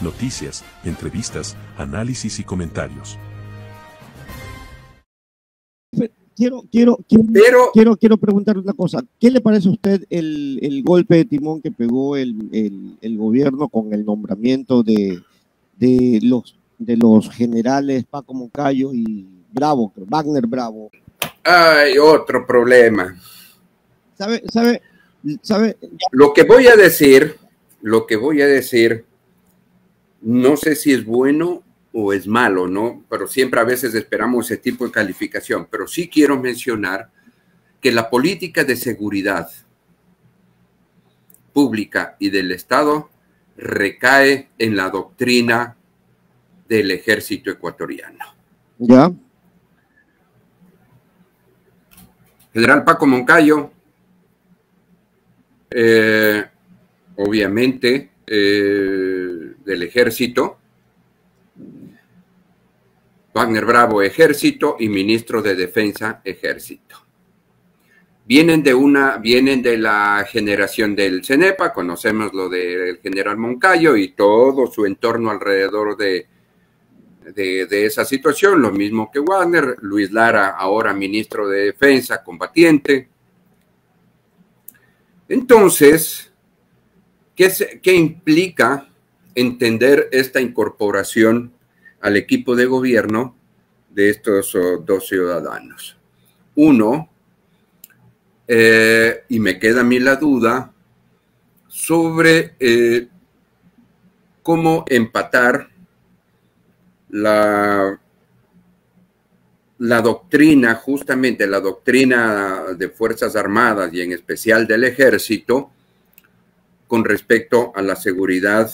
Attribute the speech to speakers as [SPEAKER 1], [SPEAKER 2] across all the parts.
[SPEAKER 1] noticias, entrevistas, análisis y comentarios.
[SPEAKER 2] Quiero preguntarle una cosa. ¿Qué le parece a usted el golpe de timón que pegó el gobierno con el nombramiento de los generales Paco Moncayo y Bravo, Wagner Bravo?
[SPEAKER 3] Hay otro problema.
[SPEAKER 2] ¿Sabe?
[SPEAKER 3] Lo que voy a decir, no sé si es bueno o es malo, ¿no? Pero siempre a veces esperamos ese tipo de calificación. Pero sí quiero mencionar que la política de seguridad pública y del Estado recae en la doctrina del ejército ecuatoriano.
[SPEAKER 2] ¿Ya?
[SPEAKER 3] General Paco Moncayo, obviamente del ejército, Wagner Bravo, ejército, y ministro de Defensa, ejército. Vienen de la generación del CENEPA, conocemos lo del general Moncayo y todo su entorno alrededor de esa situación, lo mismo que Wagner, Luis Lara, ahora ministro de Defensa, combatiente. Entonces, ¿qué implica entender esta incorporación al equipo de gobierno de estos dos ciudadanos? Uno, y me queda a mí la duda sobre cómo empatar la doctrina, justamente la doctrina de Fuerzas Armadas y en especial del Ejército, con respecto a la seguridad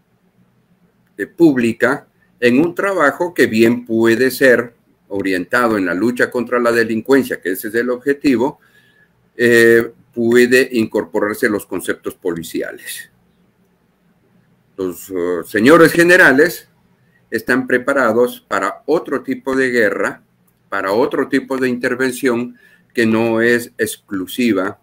[SPEAKER 3] pública, en un trabajo que bien puede ser orientado en la lucha contra la delincuencia, que ese es el objetivo, puede incorporarse los conceptos policiales. Los señores generales están preparados para otro tipo de guerra, para otro tipo de intervención que no es exclusiva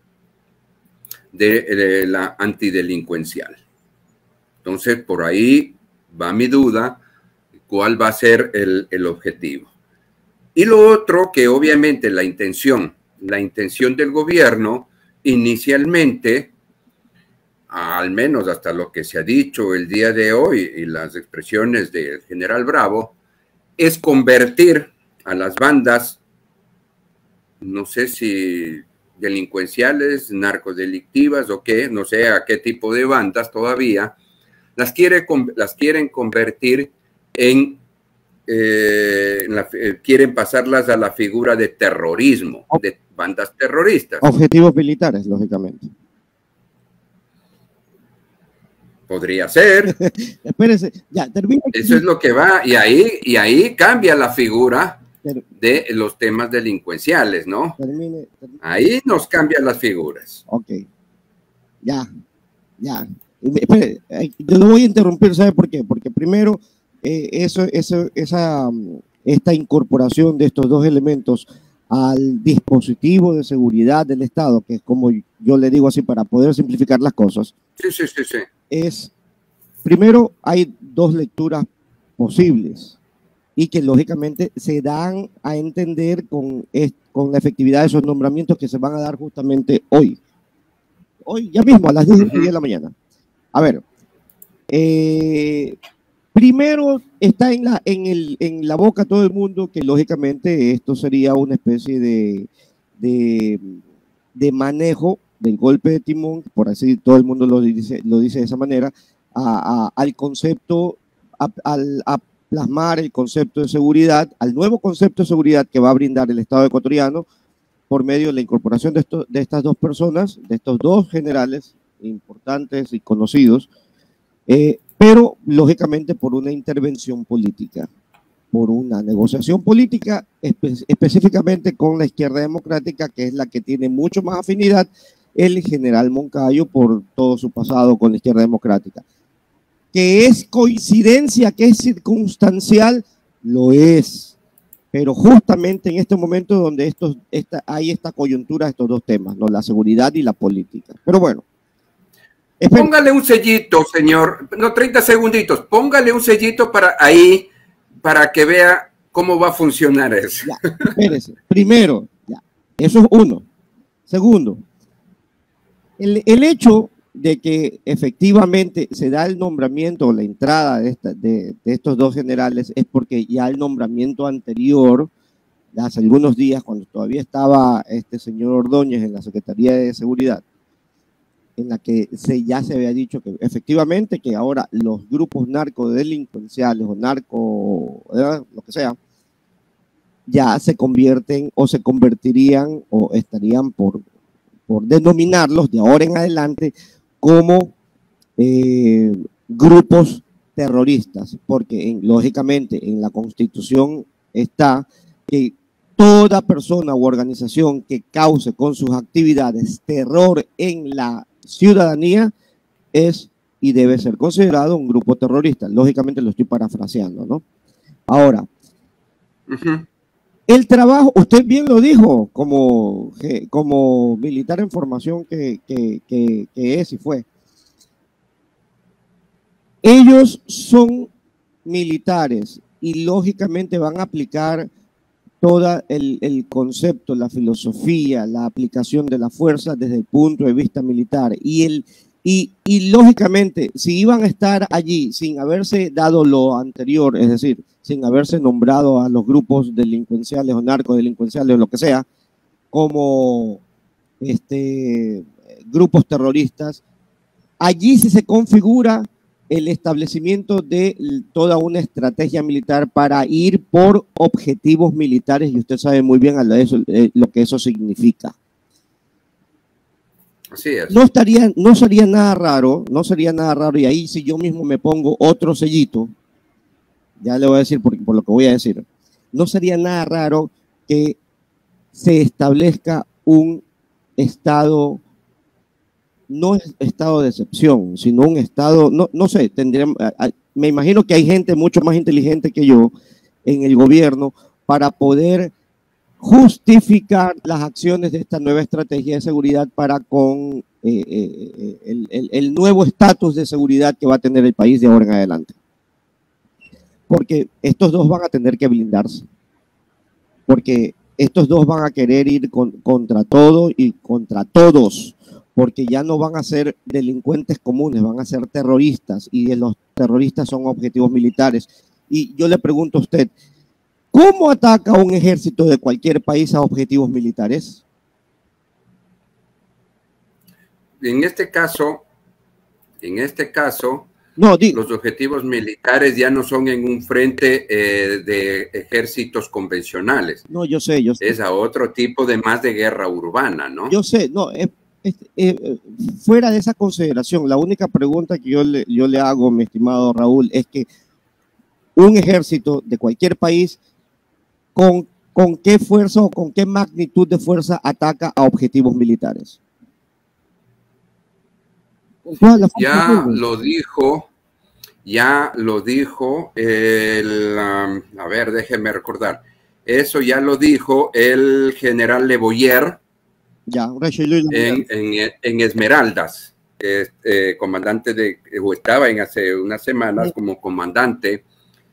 [SPEAKER 3] de la antidelincuencial. Entonces, por ahí va mi duda, ¿cuál va a ser el objetivo? Y lo otro, que obviamente la intención del gobierno inicialmente, al menos hasta lo que se ha dicho el día de hoy y las expresiones del general Bravo, es convertir a las bandas, no sé si delincuenciales, narcodelictivas o qué, no sé a qué tipo de bandas todavía, las quieren convertir en, quieren pasarlas a la figura de terrorismo, de bandas terroristas.
[SPEAKER 2] Objetivos militares, lógicamente.
[SPEAKER 3] Podría ser.
[SPEAKER 2] Espérese, ya, termina.
[SPEAKER 3] Eso es lo que va, y ahí cambia la figura de los temas delincuenciales, ¿no?
[SPEAKER 2] Termine.
[SPEAKER 3] Ahí nos cambian las figuras.
[SPEAKER 2] Ok. Ya. Espere, yo lo voy a interrumpir, ¿sabe por qué? Porque primero, esta incorporación de estos dos elementos al dispositivo de seguridad del Estado, que es como yo le digo así para poder simplificar las cosas. Sí. Primero, hay dos lecturas posibles y que lógicamente se dan a entender con la efectividad de esos nombramientos que se van a dar justamente hoy. Hoy, ya mismo, a las 10 de la mañana. A ver, primero está en la boca todo el mundo que lógicamente esto sería una especie de manejo del golpe de timón, por así todo el mundo lo dice de esa manera, al concepto, a plasmar el concepto de seguridad, al nuevo concepto de seguridad que va a brindar el Estado ecuatoriano por medio de la incorporación de estas dos personas, de estos dos generales importantes y conocidos, pero lógicamente por una intervención política, por una negociación política específicamente con la izquierda democrática, que es la que tiene mucho más afinidad el general Moncayo por todo su pasado con la izquierda democrática. Que es coincidencia, que es circunstancial, lo es. Pero justamente en este momento donde hay esta coyuntura, estos dos temas, ¿no? La seguridad y la política. Pero bueno. Espera.
[SPEAKER 3] Póngale un sellito, señor. No, 30 segunditos. Póngale un sellito para ahí, para que vea cómo va a funcionar eso.
[SPEAKER 2] Ya, espérese. Primero, ya, eso es uno. Segundo, el hecho de que efectivamente se da el nombramiento o la entrada de estos dos generales es porque ya el nombramiento anterior, hace algunos días, cuando todavía estaba este señor Ordóñez en la Secretaría de Seguridad, en la que ya se había dicho que efectivamente que ahora los grupos narcodelincuenciales o lo que sea, ya se convierten o se convertirían o estarían por denominarlos de ahora en adelante como grupos terroristas, porque lógicamente en la Constitución está que toda persona u organización que cause con sus actividades terror en la ciudadanía es y debe ser considerado un grupo terrorista. Lógicamente lo estoy parafraseando, ¿no? Ahora, el trabajo, usted bien lo dijo, como militar en formación que es y fue. Ellos son militares y lógicamente van a aplicar todo el concepto, la filosofía, la aplicación de la fuerza desde el punto de vista militar. Y lógicamente, si iban a estar allí sin haberse dado lo anterior, es decir, sin haberse nombrado a los grupos delincuenciales o narcodelincuenciales o lo que sea, como grupos terroristas, allí sí se configura el establecimiento de toda una estrategia militar para ir por objetivos militares, y usted sabe muy bien lo que eso significa.
[SPEAKER 3] Así es.
[SPEAKER 2] No sería nada raro, y ahí si yo mismo me pongo otro sellito, ya le voy a decir por lo que voy a decir, no sería nada raro que se establezca un estado, no es estado de excepción, sino un estado, no sé, me imagino que hay gente mucho más inteligente que yo en el gobierno para poder justificar las acciones de esta nueva estrategia de seguridad para con el nuevo estatus de seguridad que va a tener el país de ahora en adelante. Porque estos dos van a tener que blindarse. Porque estos dos van a querer ir contra todo y contra todos. Porque ya no van a ser delincuentes comunes, van a ser terroristas. Y los terroristas son objetivos militares. Y yo le pregunto a usted, ¿cómo ataca un ejército de cualquier país a objetivos militares?
[SPEAKER 3] En este caso, los objetivos militares ya no son en un frente de ejércitos convencionales.
[SPEAKER 2] No, yo sé.
[SPEAKER 3] Es a otro tipo de guerra urbana, ¿no?
[SPEAKER 2] Yo sé, no, fuera de esa consideración, la única pregunta que yo le hago, mi estimado Raúl, es que un ejército de cualquier país, ¿con qué fuerza o con qué magnitud de fuerza ataca a objetivos militares?
[SPEAKER 3] Ya lo dijo, a ver, déjeme recordar, eso ya lo dijo el general Le Boyer en Esmeraldas, comandante o estaba hace unas semanas como comandante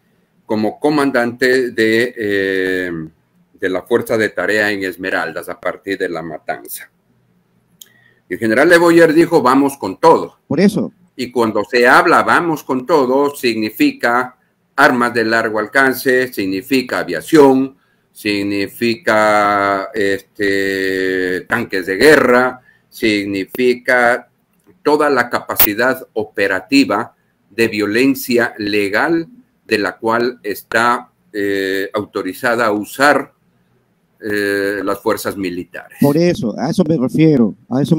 [SPEAKER 3] de la fuerza de tarea en Esmeraldas a partir de la matanza. El general Le Boyer dijo, vamos con todo.
[SPEAKER 2] Por eso.
[SPEAKER 3] Y cuando se habla vamos con todo, significa armas de largo alcance, significa aviación, significa tanques de guerra, significa toda la capacidad operativa de violencia legal de la cual está autorizada a usar las fuerzas militares.
[SPEAKER 2] Por eso, a eso me refiero.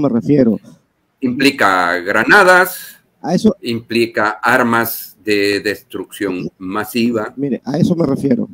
[SPEAKER 3] Implica granadas, implica armas de destrucción masiva.
[SPEAKER 2] Mire, a eso me refiero.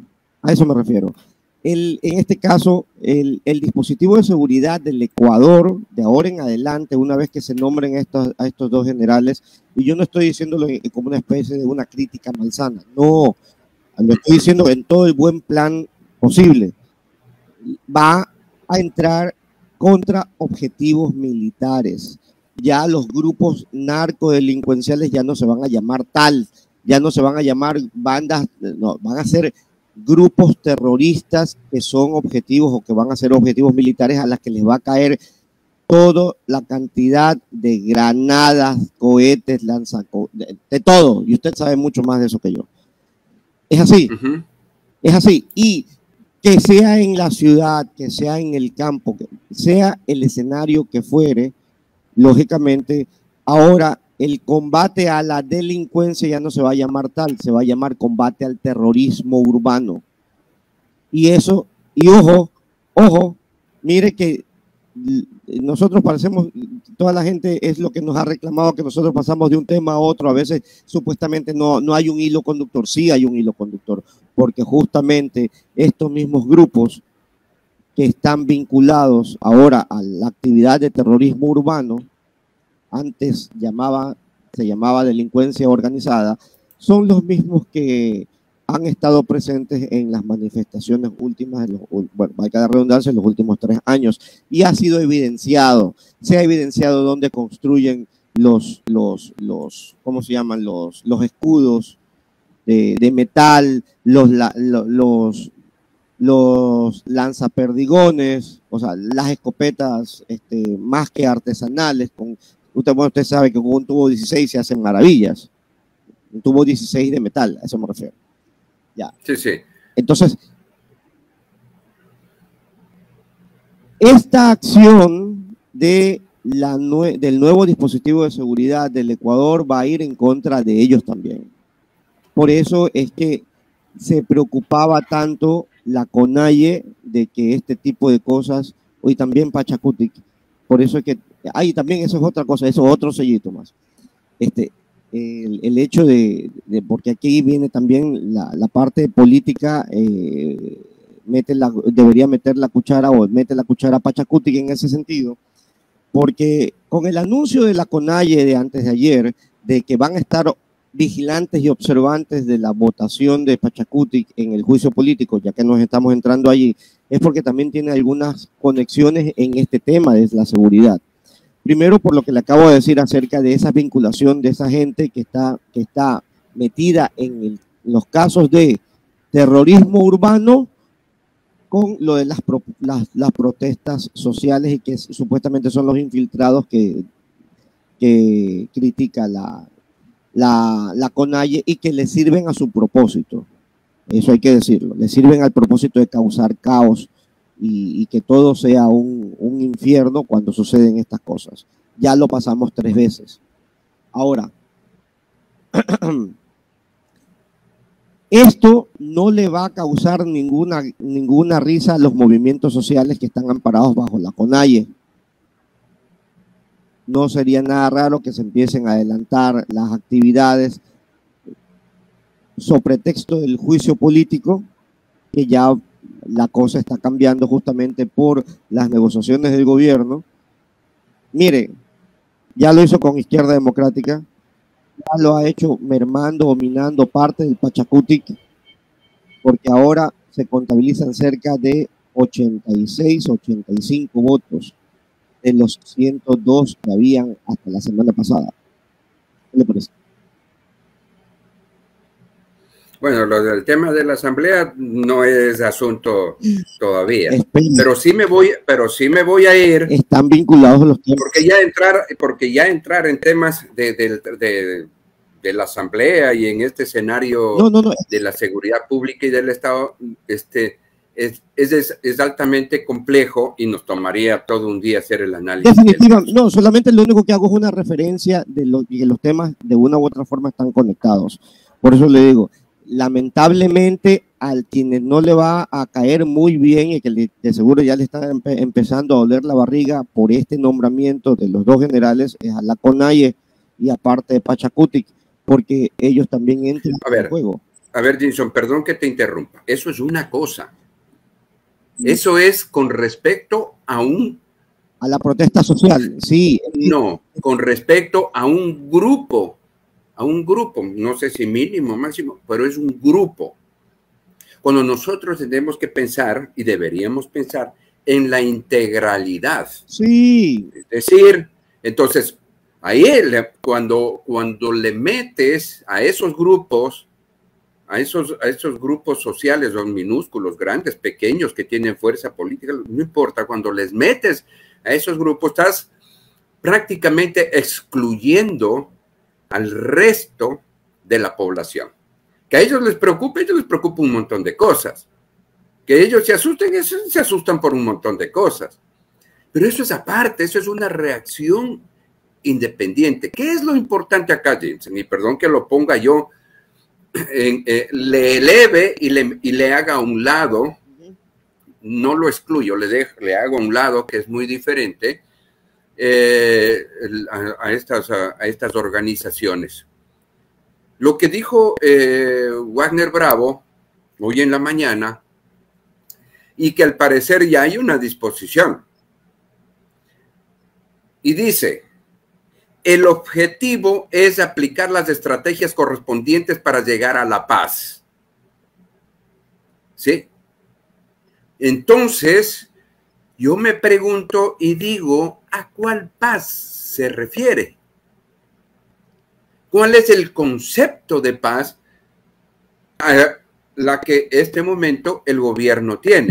[SPEAKER 2] En este caso, el dispositivo de seguridad del Ecuador, de ahora en adelante, una vez que se nombren a estos dos generales, y yo no estoy diciéndolo como una especie de una crítica malsana, no, lo estoy diciendo en todo el buen plan posible, va a entrar contra objetivos militares, ya los grupos narcodelincuenciales ya no se van a llamar tal, ya no se van a llamar bandas, no, van a ser grupos terroristas que son objetivos o que van a ser objetivos militares a las que les va a caer toda la cantidad de granadas, cohetes, de todo. Y usted sabe mucho más de eso que yo. Es así, es así. Y que sea en la ciudad, que sea en el campo, que sea el escenario que fuere, lógicamente, ahora el combate a la delincuencia ya no se va a llamar tal, se va a llamar combate al terrorismo urbano. Y eso, y ojo, mire que nosotros parecemos, toda la gente es lo que nos ha reclamado, que nosotros pasamos de un tema a otro, a veces supuestamente no hay un hilo conductor, sí hay un hilo conductor, porque justamente estos mismos grupos que están vinculados ahora a la actividad de terrorismo urbano, antes se llamaba delincuencia organizada, son los mismos que han estado presentes en las manifestaciones últimas, bueno, valga la redundancia, en los últimos 3 años, y ha sido evidenciado, se ha evidenciado dónde construyen ¿cómo se llaman? Los escudos de metal, los lanzaperdigones, o sea, las escopetas más que artesanales. Usted sabe que con un tubo 16 se hacen maravillas. Un tubo 16 de metal, a eso me refiero. Ya.
[SPEAKER 3] Sí, sí.
[SPEAKER 2] Entonces, esta acción del nuevo dispositivo de seguridad del Ecuador va a ir en contra de ellos también. Por eso es que se preocupaba tanto la CONAIE de que este tipo de cosas, y también Pachacutic, por eso es que, también eso es otra cosa, eso es otro sellito más. El hecho porque aquí viene también la parte política, debería meter la cuchara o mete la cuchara Pachacutic en ese sentido, porque con el anuncio de la CONAIE de antes de ayer, de que van a estar vigilantes y observantes de la votación de Pachacutic en el juicio político, ya que nos estamos entrando allí, es porque también tiene algunas conexiones en este tema de la seguridad. Primero, por lo que le acabo de decir acerca de esa vinculación de esa gente que está metida en los casos de terrorismo urbano con lo de las protestas sociales y que supuestamente son los infiltrados que critica la CONAIE y que le sirven a su propósito. Eso hay que decirlo. Le sirven al propósito de causar caos y que todo sea un infierno cuando suceden estas cosas. Ya lo pasamos 3 veces. Ahora, esto no le va a causar ninguna risa a los movimientos sociales que están amparados bajo la CONAIE. No sería nada raro que se empiecen a adelantar las actividades sobre pretexto del juicio político, que ya la cosa está cambiando justamente por las negociaciones del gobierno. Mire, ya lo hizo con Izquierda Democrática, ya lo ha hecho mermando o minando parte del Pachacutic, porque ahora se contabilizan cerca de 86, 85 votos de los 102 que habían hasta la semana pasada. ¿Qué le parece?
[SPEAKER 3] Bueno, lo del tema de la asamblea no es asunto todavía, pero sí me voy a ir.
[SPEAKER 2] Están vinculados los temas.
[SPEAKER 3] Porque ya entrar en temas de la asamblea y en este escenario de la seguridad pública y del Estado, es altamente complejo y nos tomaría todo un día hacer el análisis.
[SPEAKER 2] Definitivamente, no, solamente lo único que hago es una referencia de que los temas de una u otra forma están conectados. Por eso le digo, lamentablemente al quienes no le va a caer muy bien y que de seguro ya le está empezando a doler la barriga por este nombramiento de los 2 generales, es a la CONAIE y aparte de Pachacutic, porque ellos también entran en el juego.
[SPEAKER 3] A ver, Jinson, perdón que te interrumpa. Eso es una cosa. Eso es con respecto a
[SPEAKER 2] la protesta social, sí.
[SPEAKER 3] No, con respecto a un grupo, no sé si mínimo o máximo, pero es un grupo. Cuando nosotros tenemos que pensar, y deberíamos pensar, en la integralidad.
[SPEAKER 2] Sí.
[SPEAKER 3] Es decir, entonces, Ahí cuando le metes a esos grupos, a esos grupos sociales, son minúsculos, grandes, pequeños, que tienen fuerza política, no importa, cuando les metes a esos grupos, estás prácticamente excluyendo al resto de la población. Que a ellos les preocupa un montón de cosas. Que ellos se asustan por un montón de cosas. Pero eso es aparte, eso es una reacción independiente. ¿Qué es lo importante acá, Jensen? Y perdón que lo ponga yo, le eleve y le haga a un lado, no lo excluyo, le hago a un lado, que es muy diferente, a estas organizaciones. Lo que dijo Wagner Bravo hoy en la mañana, y que al parecer ya hay una disposición. Y dice, el objetivo es aplicar las estrategias correspondientes para llegar a la paz. ¿Sí? Entonces, yo me pregunto y digo, ¿a cuál paz se refiere? ¿Cuál es el concepto de paz a la que este momento el gobierno tiene?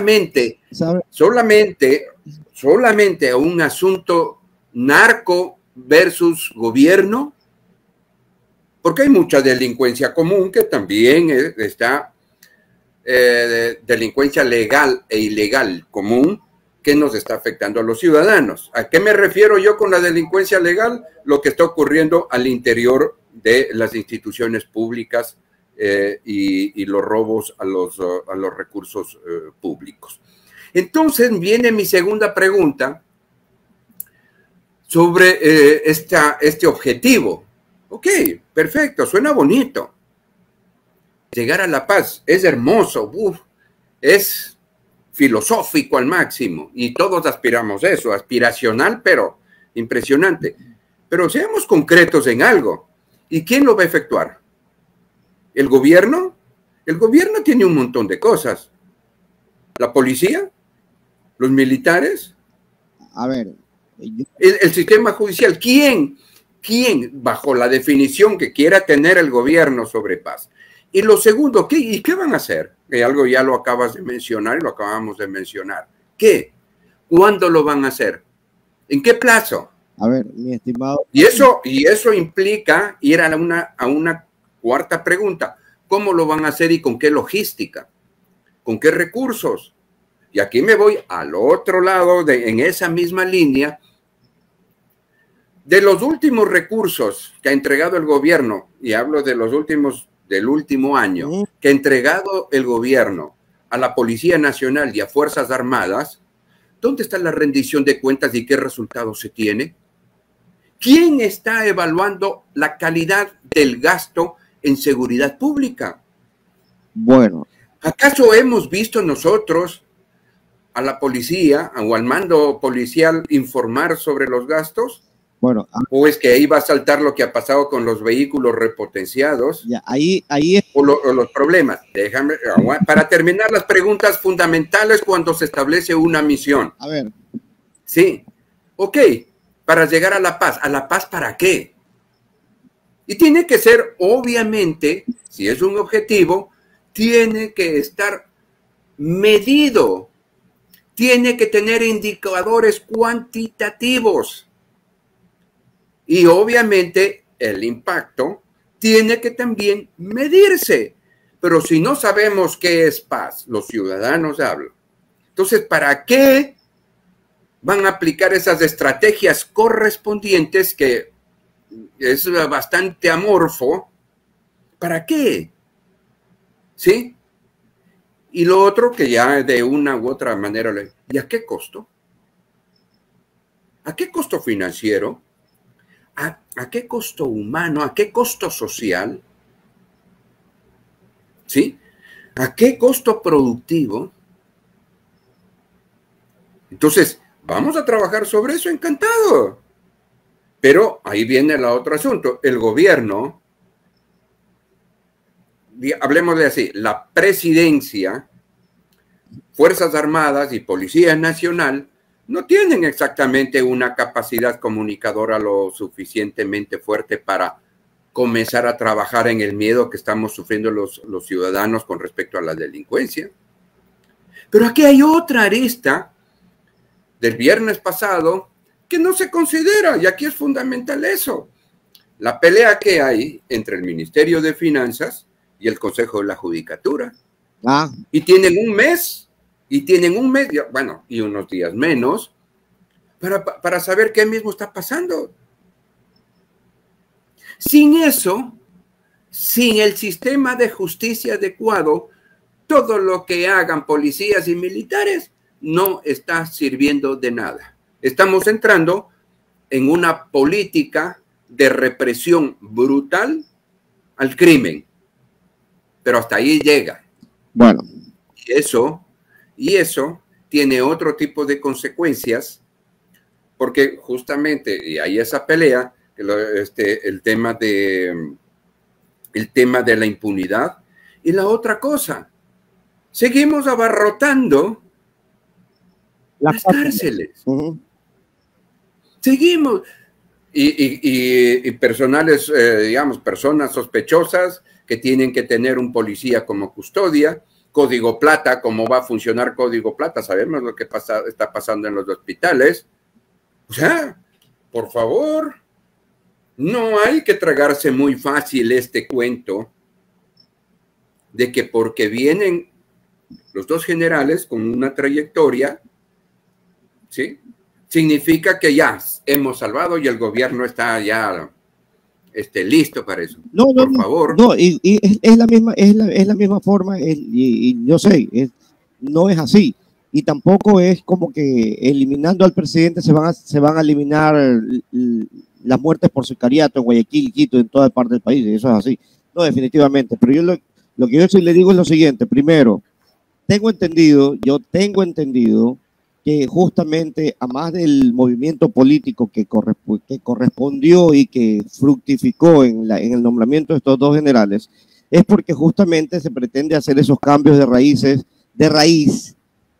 [SPEAKER 3] Solamente a un asunto narco versus gobierno, porque hay mucha delincuencia común que también está, delincuencia legal e ilegal común, que nos está afectando a los ciudadanos. ¿A qué me refiero yo con la delincuencia legal? Lo que está ocurriendo al interior de las instituciones públicas y los robos a los recursos públicos. Entonces viene mi segunda pregunta sobre este objetivo. Ok, perfecto, suena bonito. Llegar a la paz es hermoso, es filosófico al máximo, y todos aspiramos a eso, aspiracional, pero impresionante. Pero seamos concretos en algo. ¿Y quién lo va a efectuar? ¿El gobierno? El gobierno tiene un montón de cosas. ¿La policía? ¿Los militares?
[SPEAKER 2] A ver.
[SPEAKER 3] El sistema judicial. ¿Quién, bajo la definición que quiera tener el gobierno sobre paz? Y lo segundo, ¿qué van a hacer? Que algo ya lo acabas de mencionar y lo acabamos de mencionar. ¿Qué? ¿Cuándo lo van a hacer? ¿En qué plazo?
[SPEAKER 2] A ver, mi estimado.
[SPEAKER 3] Y eso implica ir a una cuarta pregunta. ¿Cómo lo van a hacer y con qué logística? ¿Con qué recursos? Y aquí me voy al otro lado, en esa misma línea, de los últimos recursos que ha entregado el gobierno, y hablo de los últimos, del último año, que ha entregado el gobierno a la Policía Nacional y a Fuerzas Armadas, ¿dónde está la rendición de cuentas y qué resultados se tiene? ¿Quién está evaluando la calidad del gasto en seguridad pública?
[SPEAKER 2] Bueno.
[SPEAKER 3] ¿Acaso hemos visto nosotros a la policía o al mando policial informar sobre los gastos?
[SPEAKER 2] Bueno,
[SPEAKER 3] ¿O es que ahí va a saltar lo que ha pasado con los vehículos repotenciados?
[SPEAKER 2] Ya, ahí es.
[SPEAKER 3] O los problemas. Déjame, para terminar las preguntas fundamentales cuando se establece una misión.
[SPEAKER 2] A ver.
[SPEAKER 3] Sí, ok, para llegar a la paz. ¿A la paz para qué? Y tiene que ser, obviamente, si es un objetivo, tiene que estar medido. Tiene que tener indicadores cuantitativos. Y obviamente el impacto tiene que también medirse. Pero si no sabemos qué es paz, los ciudadanos hablan. Entonces, ¿para qué van a aplicar esas estrategias correspondientes que es bastante amorfo? ¿Para qué? ¿Sí? Y lo otro que ya de una u otra manera, ¿y a qué costo? ¿A qué costo financiero? ¿A qué costo humano? ¿A qué costo social? ¿Sí? ¿A qué costo productivo? Entonces, vamos a trabajar sobre eso, encantado. Pero ahí viene el otro asunto. El gobierno, hablemos de así, la presidencia, Fuerzas Armadas y Policía Nacional no tienen exactamente una capacidad comunicadora lo suficientemente fuerte para comenzar a trabajar en el miedo que estamos sufriendo los ciudadanos con respecto a la delincuencia. Pero aquí hay otra arista del viernes pasado que no se considera, y aquí es fundamental eso. La pelea que hay entre el Ministerio de Finanzas y el Consejo de la Judicatura. Y tienen un mes, bueno, y unos días menos, para saber qué mismo está pasando. Sin eso, sin el sistema de justicia adecuado, todo lo que hagan policías y militares no está sirviendo de nada. Estamos entrando en una política de represión brutal al crimen, pero hasta ahí llega.
[SPEAKER 2] Bueno.
[SPEAKER 3] Y eso tiene otro tipo de consecuencias, porque justamente, y hay esa pelea, el tema de la impunidad, y la otra cosa, seguimos abarrotando las cárceles. Seguimos. Y personales, digamos, personas sospechosas que tienen que tener un policía como custodia, Código Plata, cómo va a funcionar Código Plata, sabemos lo que está pasando en los hospitales. O sea, por favor, no hay que tragarse muy fácil este cuento de que porque vienen los dos generales con una trayectoria, ¿sí?, significa que ya hemos salvado y el gobierno está ya listo para eso.
[SPEAKER 2] No,
[SPEAKER 3] por favor.
[SPEAKER 2] No, y es la misma forma, y yo sé, no es así. Y tampoco es como que eliminando al presidente se van a eliminar las muertes por sicariato en Guayaquil, Quito, en toda parte del país. Eso es así. No, definitivamente. Pero yo lo que yo sí le digo es lo siguiente. Primero, tengo entendido que justamente, a más del movimiento político que correspondió y que fructificó en el nombramiento de estos dos generales, es porque justamente se pretende hacer esos cambios de raíz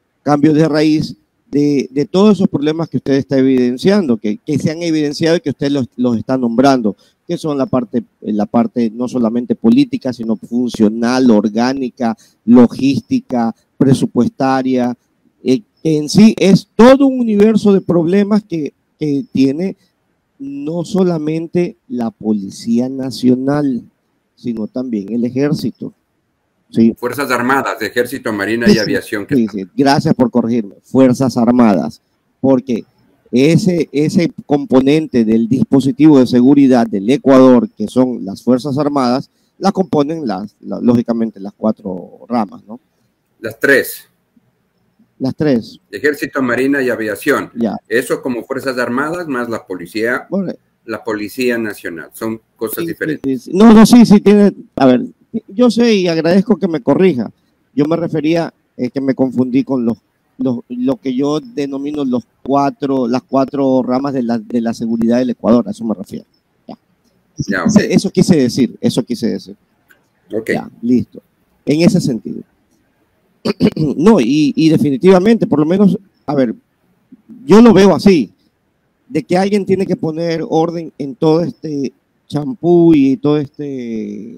[SPEAKER 2] de todos esos problemas que usted está evidenciando, que se han evidenciado y que usted los está nombrando, que son la parte no solamente política, sino funcional, orgánica, logística, presupuestaria, que en sí es todo un universo de problemas que tiene no solamente la Policía Nacional, sino también el Ejército. Sí.
[SPEAKER 3] Fuerzas Armadas, Ejército, Marina y Aviación.
[SPEAKER 2] Sí, sí. Gracias por corregirme. Fuerzas Armadas, porque ese componente del dispositivo de seguridad del Ecuador, que son las Fuerzas Armadas, la componen lógicamente las cuatro ramas, ¿no?
[SPEAKER 3] Las tres. Ejército, Marina y Aviación.
[SPEAKER 2] Ya.
[SPEAKER 3] Eso como Fuerzas Armadas más la Policía, bueno, la Policía Nacional. Son cosas diferentes.
[SPEAKER 2] Sí. No, sí, tiene. A ver, yo sé y agradezco que me corrija. Yo me refería que me confundí con lo que yo denomino las cuatro ramas de la seguridad del Ecuador. A eso me refiero. Ya, okay. Eso quise decir.
[SPEAKER 3] Ok.
[SPEAKER 2] Ya, listo. En ese sentido. No, y definitivamente, por lo menos, a ver, yo lo veo así, de que alguien tiene que poner orden en todo este champú y todo este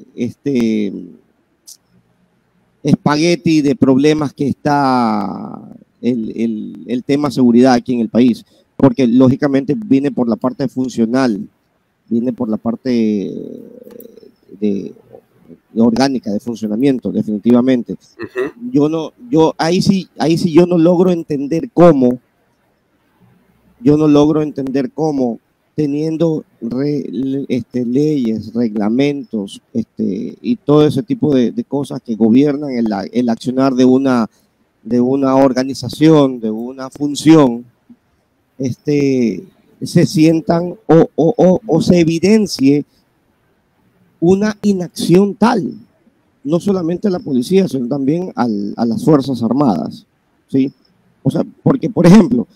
[SPEAKER 2] espagueti de problemas que está el tema seguridad aquí en el país, porque lógicamente viene por la parte funcional, viene por la parte orgánica de funcionamiento, definitivamente. Ahí sí yo no logro entender cómo teniendo leyes, reglamentos y todo ese tipo de cosas que gobiernan el accionar de una organización, de una función, se sientan o se evidencie una inacción tal, no solamente a la policía, sino también a las Fuerzas Armadas, ¿sí? O sea, porque, por ejemplo,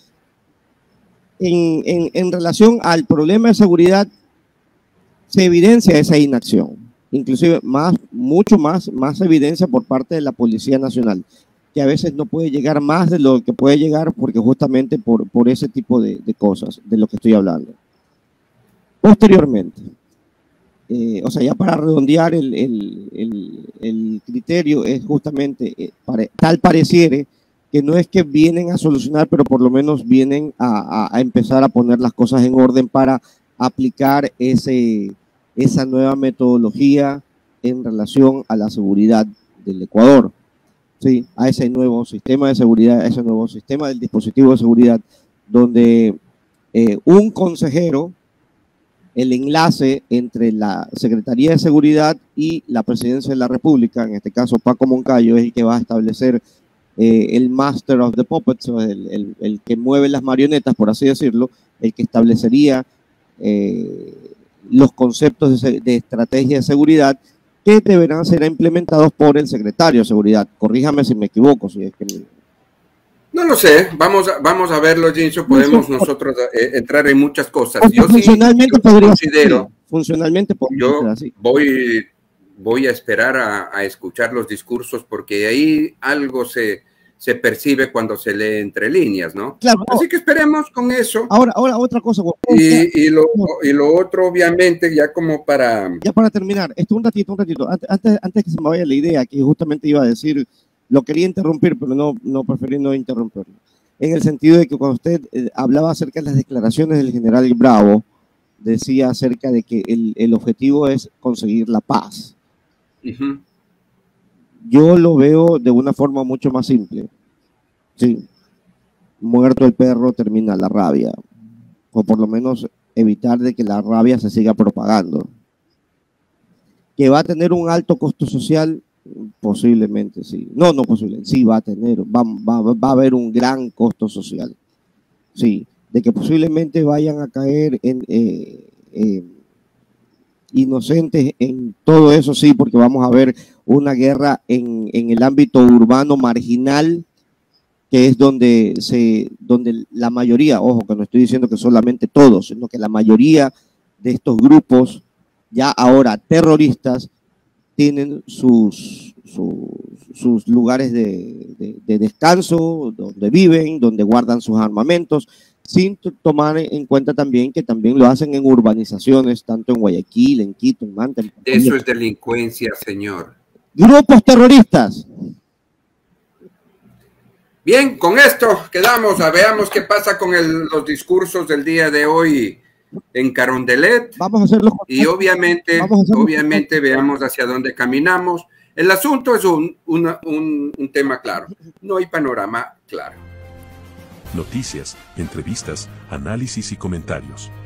[SPEAKER 2] en relación al problema de seguridad, se evidencia esa inacción, inclusive mucho más evidencia por parte de la Policía Nacional. que a veces no puede llegar más de lo que puede llegar porque justamente por ese tipo de cosas de lo que estoy hablando. Posteriormente, o sea, ya para redondear el criterio, es justamente, tal pareciere que no es que vienen a solucionar, pero por lo menos vienen a empezar a poner las cosas en orden para aplicar esa nueva metodología en relación a la seguridad del Ecuador, ¿sí? A ese nuevo sistema de seguridad, a ese nuevo sistema del dispositivo de seguridad, donde un consejero, el enlace entre la Secretaría de Seguridad y la Presidencia de la República, en este caso Paco Moncayo, es el que va a establecer el Master of the Puppets, el que mueve las marionetas, por así decirlo, el que establecería los conceptos de estrategia de seguridad que deberán ser implementados por el secretario de Seguridad. Corríjame si me equivoco. Si es que...
[SPEAKER 3] No lo sé, vamos a verlo, Jinso, podemos nosotros entrar en muchas cosas.
[SPEAKER 2] Yo funcionalmente podría
[SPEAKER 3] considero,
[SPEAKER 2] ser, funcionalmente podría ser así.
[SPEAKER 3] Voy a esperar a escuchar los discursos porque ahí algo se percibe cuando se lee entre líneas, ¿no?
[SPEAKER 2] Claro.
[SPEAKER 3] Así que esperemos con eso.
[SPEAKER 2] Ahora otra cosa.
[SPEAKER 3] Y lo otro, obviamente, ya como para...
[SPEAKER 2] Ya para terminar, un ratito. Antes que se me vaya la idea, que justamente iba a decir, lo quería interrumpir, pero no preferí no interrumpirlo. En el sentido de que cuando usted hablaba acerca de las declaraciones del general Bravo, decía acerca de que el objetivo es conseguir la paz.
[SPEAKER 3] Uh-huh.
[SPEAKER 2] Yo lo veo de una forma mucho más simple. Sí. Muerto el perro termina la rabia. O por lo menos evitar de que la rabia se siga propagando. Que va a tener un alto costo social, posiblemente sí. No posiblemente, sí va a tener, va a haber un gran costo social. Sí, de que posiblemente vayan a caer inocentes en todo eso, sí, porque vamos a ver una guerra en el ámbito urbano marginal, que es donde la mayoría, ojo, que no estoy diciendo que solamente todos, sino que la mayoría de estos grupos, ya ahora terroristas, tienen sus lugares de descanso, donde viven, donde guardan sus armamentos, sin tomar en cuenta también que también lo hacen en urbanizaciones, tanto en Guayaquil, en Quito, en Manta.
[SPEAKER 3] Eso es delincuencia, señor.
[SPEAKER 2] Grupos terroristas.
[SPEAKER 3] Bien, con esto quedamos. Veamos qué pasa con los discursos del día de hoy en Carondelet.
[SPEAKER 2] Vamos a hacerlo.
[SPEAKER 3] Y obviamente veamos hacia dónde caminamos. El asunto es un tema claro. No hay panorama claro.
[SPEAKER 1] Noticias, entrevistas, análisis y comentarios.